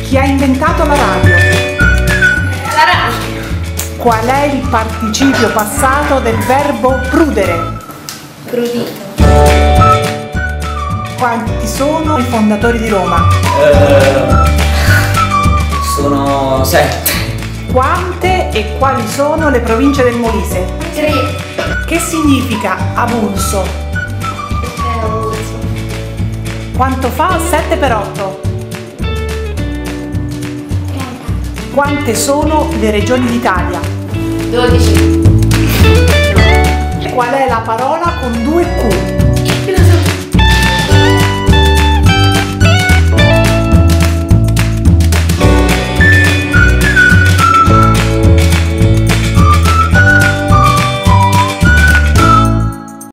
Chi ha inventato la radio? La radio. Qual è il participio passato del verbo prudere? Prudito. Quanti sono i fondatori di Roma? Sono 7. Quante e quali sono le province del Molise? 3. Che significa avulso? Quanto fa 7 per 8? 30. Quante sono le regioni d'Italia? 12. Qual è la parola con 2 Q?